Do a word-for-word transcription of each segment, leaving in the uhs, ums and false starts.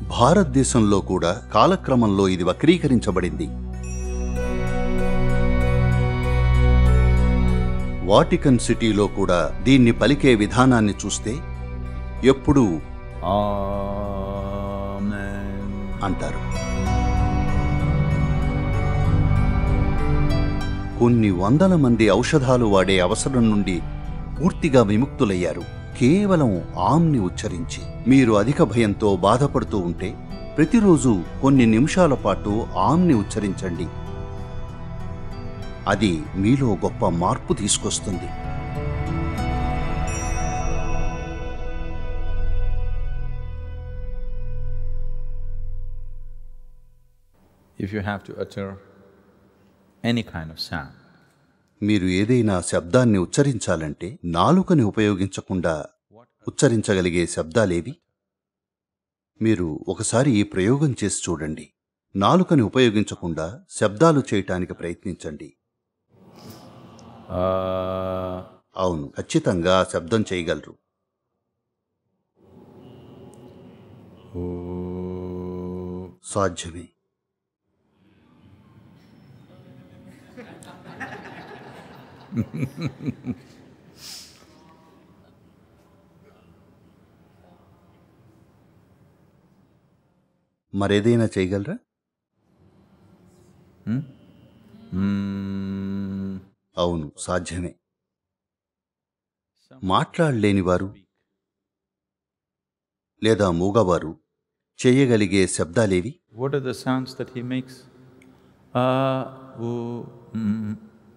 భారతదేశంలో కూడా కాలక్రమంలో ఇది వక్రీకరించబడింది. వాటికన్ సిటీలో కూడా దీన్ని పలికే విధానాన్ని చూస్తే ఎప్పుడూ ఆమేన్ అంటారు. కొన్ని వందల మంది ఔషధాలు వాడే అవసరం నుండి పూర్తిగా విముక్తులయ్యారు కేవలం ఆమ్ని ఉచ్చరించి. మీరు అధిక భయంతో బాధపడుతూ ఉంటే ప్రతిరోజు కొన్ని నిమిషాల పాటు ఆమ్ని ఉచ్చరించండి. అది మీలో గొప్ప మార్పు తీసుకొస్తుంది. If you have to utter any kind of sound, మీరు ఏదైనా శబ్దాన్ని ఉచ్చరించాలంటే నాలుకని ఉపయోగించకుండా ఉచ్చరించగలిగే శబ్దాలేవి? మీరు ఒకసారి ఈ ప్రయోగం చేసి చూడండి. నాలుకని ఉపయోగించకుండా శబ్దాలు చేయటానికి ప్రయత్నించండి. uh, అవును, ఖచ్చితంగా శబ్దం చేయగలరు. oh, సాధ్యమే. మరేదైనా చేయగలరా? hmm? mm, అవును, సాధ్యమే. మాట్లాడలేనివారు లేదా మూగవారు చేయగలిగే శబ్దాలేవి? What are the sounds that he makes? Uh, oh, mm.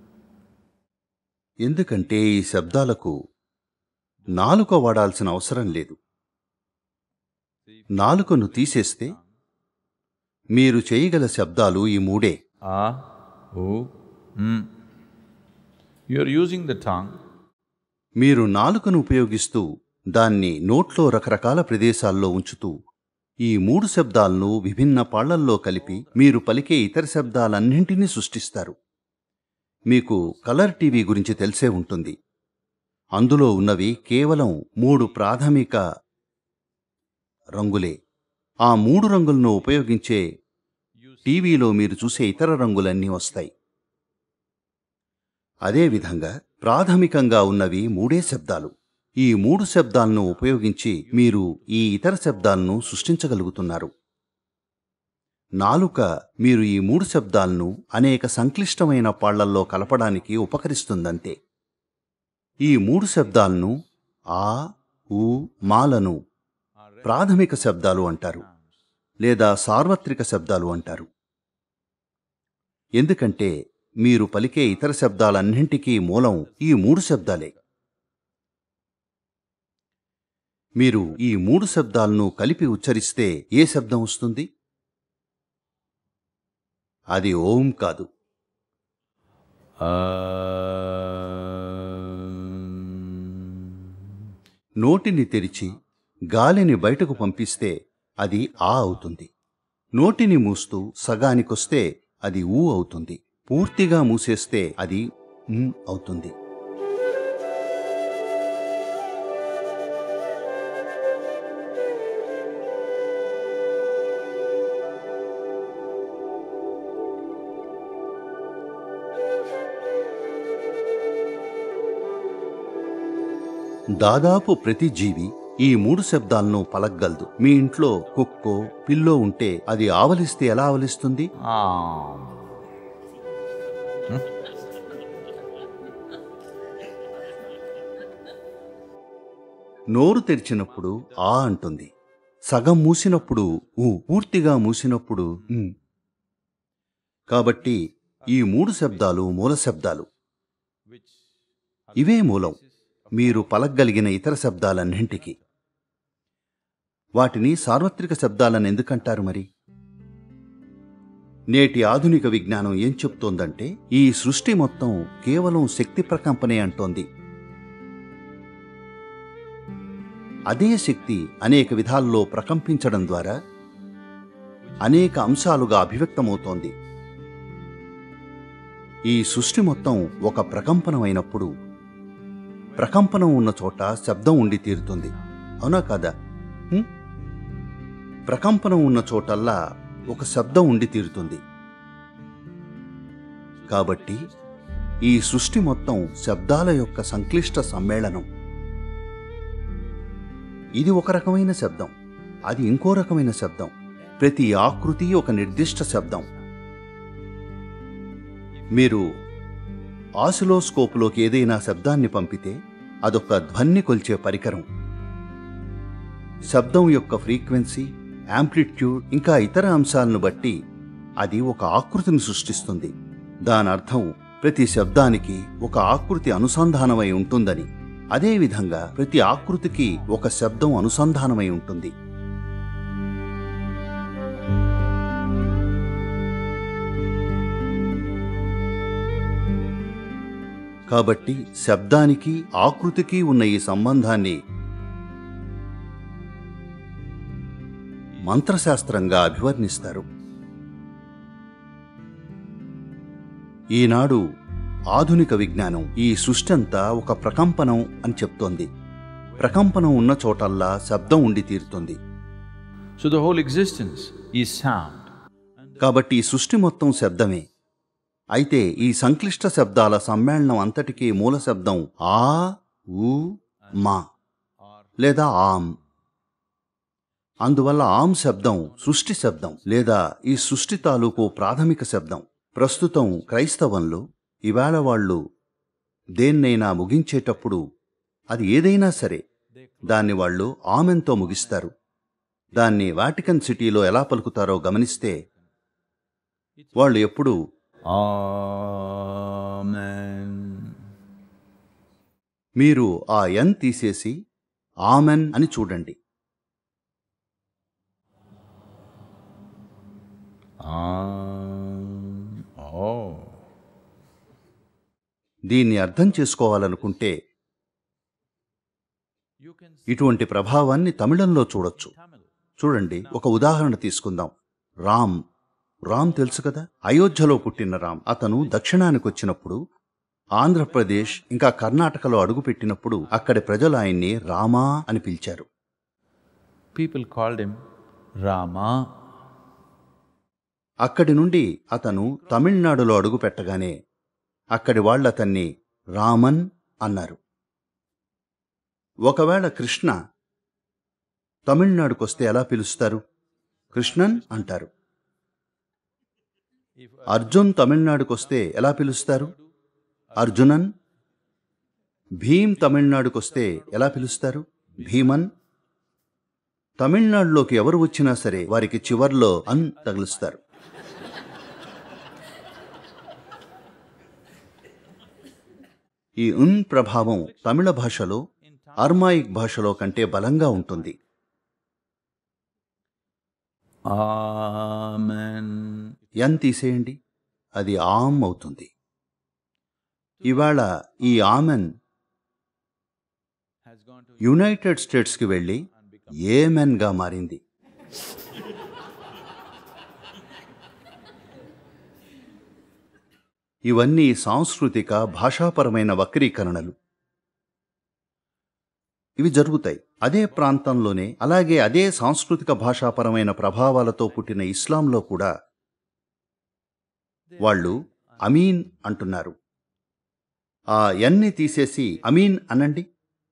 ఎందుకంటే ఈ శబ్దాలకు నాలుక వాడాల్సిన అవసరం లేదు. నాలుకను తీసేస్తే మీరు చేయగల శబ్దాలు ఈ మూడే. Ah, oh, mm. You are using the tongue. మీరు నాలుకను ఉపయోగిస్తూ దాన్ని నోట్లో రకరకాల ప్రదేశాల్లో ఉంచుతూ ఈ మూడు శబ్దాలను విభిన్న పాళ్లల్లో కలిపి మీరు పలికే ఇతర శబ్దాలన్నింటినీ సృష్టిస్తారు. మీకు కలర్ టీవీ గురించి తెలిసే ఉంటుంది. అందులో ఉన్నవి కేవలం మూడు ప్రాథమిక రంగులే. ఆ మూడు రంగులను ఉపయోగించే టీవీలో మీరు చూసే ఇతర రంగులన్నీ వస్తాయి. అదేవిధంగా ప్రాథమికంగా ఉన్నవి మూడే శబ్దాలు. ఈ మూడు శబ్దాలను ఉపయోగించి మీరు ఈ ఇతర శబ్దాలను సృష్టించగలుగుతున్నారు. నాలుక మీరు ఈ మూడు శబ్దాలను అనేక సంక్లిష్టమైన పాళ్లల్లో కలపడానికి ఉపకరిస్తుందంతే. ఈ మూడు శబ్దాలను ఆ, ఊ, మాలను ప్రాథమిక శబ్దాలు అంటారు లేదా సార్వత్రిక శబ్దాలు అంటారు. ఎందుకంటే మీరు పలికే ఇతర శబ్దాలన్నింటికీ మూలం ఈ మూడు శబ్దాలే. మీరు ఈ మూడు శబ్దాలను కలిపి ఉచ్చరిస్తే ఏ శబ్దం వస్తుంది? అది ఓం కాదు. నోటిని తెరిచి గాలిని బయటకు పంపిస్తే అది ఆ అవుతుంది. నోటిని మూస్తూ సగానికొస్తే అది ఊ అవుతుంది. పూర్తిగా మూసేస్తే అది ఉమ్ అవుతుంది. దాదాపు ప్రతి జీవి ఈ మూడు శబ్దాలను పలకగలదు. మీ ఇంట్లో కుక్కో పిల్లో ఉంటే అది ఆవలిస్తే ఎలా ఆవలిస్తుంది? Ah. నోరు తెరిచినప్పుడు ఆ అంటుంది. సగం మూసినప్పుడు ఊ, పూర్తిగా మూసినప్పుడు ఉమ్. కాబట్టి ఈ మూడు శబ్దాలు మూల శబ్దాలు. ఇవే మూలం మీరు పలకగలిగిన ఇతర శబ్దాలన్నింటికి. వాటిని సార్వత్రిక శబ్దాలని ఎందుకంటారు మరి? నేటి ఆధునిక విజ్ఞానం ఏం చెప్తోందంటే ఈ సృష్టి మొత్తం కేవలం శక్తి ప్రకంపనే అంటోంది. అదే శక్తి అనేక విధాల్లో ప్రకంపించడం ద్వారా అనేక అంశాలుగా అభివ్యక్తమవుతోంది. ఈ సృష్టి మొత్తం ఒక ప్రకంపనమైనప్పుడు ప్రకంపనం ఉన్న చోట శబ్దం ఉండి తీరుతుంది. అవునా కాదా? ప్రకంపనం ఉన్న చోటల్లా ఒక శబ్దం ఉండి తీరుతుంది. కాబట్టి ఈ సృష్టి మొత్తం శబ్దాల యొక్క సంక్లిష్ట సమ్మేళనం. ఇది ఒక రకమైన శబ్దం, అది ఇంకో రకమైన శబ్దం. ప్రతి ఆకృతి ఒక నిర్దిష్ట శబ్దం. మీరు ఆసిలోస్కోప్లోకి ఏదైనా శబ్దాన్ని పంపితే అదొక ధ్వని కొల్చే పరికరం. శబ్దం యొక్క ఫ్రీక్వెన్సీ, యాంప్లిట్యూడ్ ఇంకా ఇతర అంశాలను బట్టి అది ఒక ఆకృతిని సృష్టిస్తుంది. దానర్థం ప్రతి శబ్దానికి ఒక ఆకృతి అనుసంధానమై ఉంటుందని. అదేవిధంగా ప్రతి ఆకృతికి ఒక శబ్దం అనుసంధానమై ఉంటుంది. కాబట్టి శబ్దానికి ఆకృతికి ఉన్న ఈ సంబంధాన్ని మంత్రశాస్త్రంగా అభివర్ణిస్తారు. ఈనాడు ఆధునిక విజ్ఞానం ఈ సృష్టంతా ఒక ప్రకంపనం అని చెప్తోంది. ప్రకంపనం ఉన్న చోటల్లా శబ్దం ఉండి తీరుతుంది. So the whole existence is sound. కాబట్టి ఈ సృష్టి మొత్తం శబ్దమే. అయితే ఈ సంక్లిష్ట శబ్దాల సమ్మేళనం అంతటికీ మూల శబ్దం ఆ, ఊ, మా లేదా ఆమ్. అందువల్ల ఆమ్ శబ్దం సృష్టి శబ్దం లేదా ఈ సృష్టి తాలూకు ప్రాథమిక శబ్దం. ప్రస్తుతం క్రైస్తవంలో ఇవాళ వాళ్ళు దేన్నైనా ముగించేటప్పుడు, అది ఏదైనా సరే, దాన్ని వాళ్ళు ఆమెన్తో ముగిస్తారు. దాన్ని వాటికన్ సిటీలో ఎలా పలుకుతారో గమనిస్తే వాళ్ళు ఎప్పుడూ ఆమెన్. మీరు ఆ ఎన్ తీసేసి ఆమెన్ అని చూడండి. దీన్ని అర్థం చేసుకోవాలనుకుంటే ఇటువంటి ప్రభావాన్ని తమిళంలో చూడొచ్చు. చూడండి, ఒక ఉదాహరణ తీసుకుందాం. రామ్. రామ్ తెలుసు కదా, అయోధ్యలో పుట్టిన రామ్. అతను దక్షిణానికి వచ్చినప్పుడు, ఆంధ్రప్రదేశ్ ఇంకా కర్ణాటకలో అడుగుపెట్టినప్పుడు అక్కడి ప్రజలు ఆయన్ని రామా అని పిలిచారు. People called him Rama. అక్కడి నుండి అతను తమిళనాడులో అడుగు పెట్టగానే అక్కడి వాళ్ళు అతన్ని రామన్ అన్నారు. ఒకవేళ కృష్ణ తమిళనాడుకొస్తే ఎలా పిలుస్తారు? కృష్ణన్ అంటారు. అర్జున్ తమిళనాడుకొస్తే ఎలా పిలుస్తారు? అర్జునన్. భీమ్ తమిళనాడుకొస్తే ఎలా పిలుస్తారు? భీమన్. తమిళనాడులోకి ఎవరు వచ్చినా సరే వారికి చివర్లో అన్ తగులుస్తారు. ఈ ఉన్ ప్రభావం తమిళ భాషలో అర్మాయిక్ భాషలో కంటే బలంగా ఉంటుంది. ఆమెన్. ఎన్ తీసేయండి, అది ఆమ్ అవుతుంది. ఇవాళ ఈ ఆమెన్ యునైటెడ్ స్టేట్స్కి వెళ్ళి ఏమెన్గా మారింది. ఇవన్నీ సాంస్కృతిక భాషాపరమైన వక్రీకరణలు. ఇవి జరుగుతాయి. అదే ప్రాంతంలోనే, అలాగే అదే సాంస్కృతిక భాషాపరమైన ప్రభావాలతో పుట్టిన ఇస్లాంలో కూడా వాళ్ళు అమీన్ అంటున్నారు. ఆ ఎన్ని తీసేసి అమీన్ అనండి.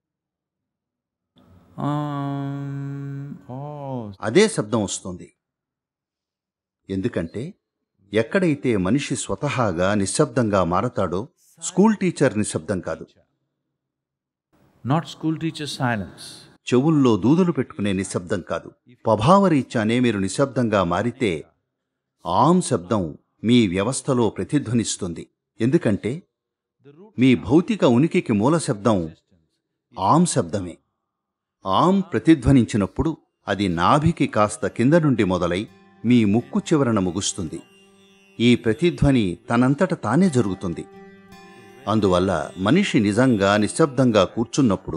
అదే శబ్దం వస్తుంది. ఎందుకంటే ఎక్కడైతే మనిషి స్వతహాగా నిశ్శబ్దంగా మారతాడో, స్కూల్ టీచర్ నిశ్శబ్దం కాదు, Not school teacher silence. చెవుల్లో దూదులు పెట్టుకునే నిశ్శబ్దం కాదు, స్వభావరీత్యానే మీరు నిశ్శబ్దంగా మారితే ఆమ్ శబ్దం మీ వ్యవస్థలో ప్రతిధ్వనిస్తుంది. ఎందుకంటే మీ భౌతిక ఉనికికి మూల శబ్దం ఆమ్ శబ్దమే. ఆమ్ ప్రతిధ్వనించినప్పుడు అది నాభికి కాస్త కింద నుండి మొదలై మీ ముక్కు చివరన ముగుస్తుంది. ఈ ప్రతిధ్వని తనంతట తానే జరుగుతుంది. అందువల్ల మనిషి నిజంగా నిశ్శబ్దంగా కూర్చున్నప్పుడు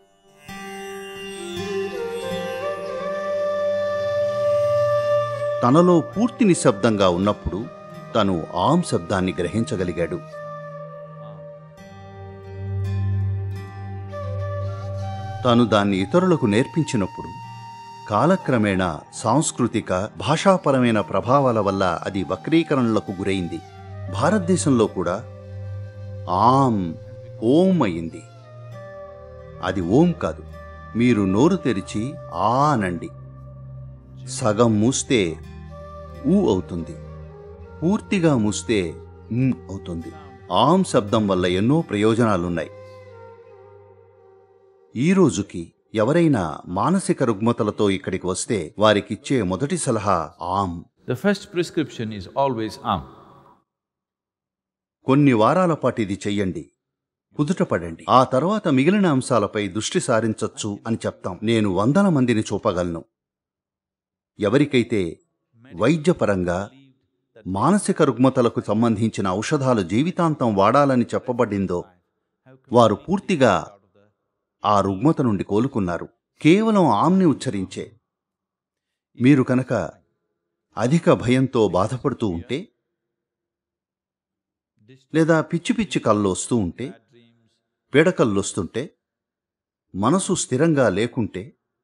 తనలో పూర్తి నిశ్శబ్దంగా ఉన్నప్పుడు తను ఆమ్ శబ్దాన్ని గ్రహించగలిగాడు. తాను దాన్ని ఇతరులకు నేర్పించినప్పుడు, కాలక్రమేణా సాంస్కృతిక భాషాపరమైన ప్రభావాల వల్ల అది వక్రీకరణలకు గురైంది. భారతదేశంలో కూడా ఆం ఓం అయింది. అది ఓం కాదు. మీరు నోరు తెరిచి ఆ అనండి. సగం మూస్తే ఊ అవుతుంది, పూర్తిగా మూస్తే ఉమ్ అవుతుంది. ఆం శబ్దం వల్ల ఎన్నో ప్రయోజనాలున్నాయి. ఈ రోజుకి ఎవరైనా మానసిక రుగ్మతలతో ఇక్కడికి వస్తే వారికిచ్చే మొదటి సలహా ఆం. The first prescription is always Am. కొన్ని వారాల పాటు ఇది చెయ్యండి, కుదుటపడండి. ఆ తర్వాత మిగిలిన అంశాలపై దృష్టి సారించొచ్చు అని చెప్తాం. నేను వందల మందిని చూపగలను. ఎవరికైతే వైద్యపరంగా మానసిక రుగ్మతలకు సంబంధించిన ఔషధాలు జీవితాంతం వాడాలని చెప్పబడిందో వారు పూర్తిగా ఆ రుగ్మత నుండి కోలుకున్నారు, కేవలం ఆంని ఉచ్చరించే. మీరు కనుక అధిక భయంతో బాధపడుతూ ఉంటే, లేదా పిచ్చి పిచ్చి కళ్ళు వస్తూ ఉంటే, పీడకల్లొస్తుంటే, మనసు స్థిరంగా లేకుంటే,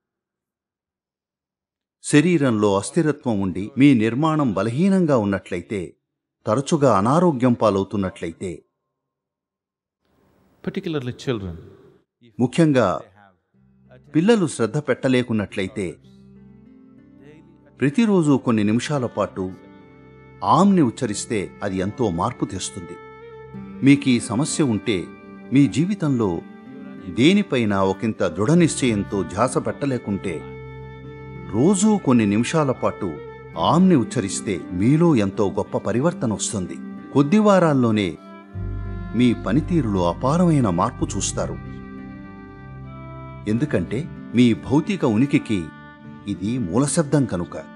శరీరంలో అస్థిరత్వం ఉండి మీ నిర్మాణం బలహీనంగా ఉన్నట్లయితే, తరచుగా అనారోగ్యం పాలవుతున్నట్లయితే, Particularly children. ముఖ్యంగా పిల్లలు శ్రద్ధ పెట్టలేకున్నట్లయితే, ప్రతిరోజు కొన్ని నిమిషాల పాటు ఆంని ఉచ్చరిస్తే అది ఎంతో మార్పు తెస్తుంది. మీకు ఈ సమస్య ఉంటే, మీ జీవితంలో దేనిపైన ఒకంత దృఢ నిశ్చయంతో ధ్యాస పెట్టలేకుంటే, రోజూ కొన్ని నిమిషాల పాటు ఆంని ఉచ్చరిస్తే మీలో ఎంతో గొప్ప పరివర్తన వస్తుంది. కొద్ది వారాల్లోనే మీ పనితీరులో అపారమైన మార్పు చూస్తారు. ఎందుకంటే మీ భౌతిక ఉనికికి ఇది మూలశబ్దం కనుక.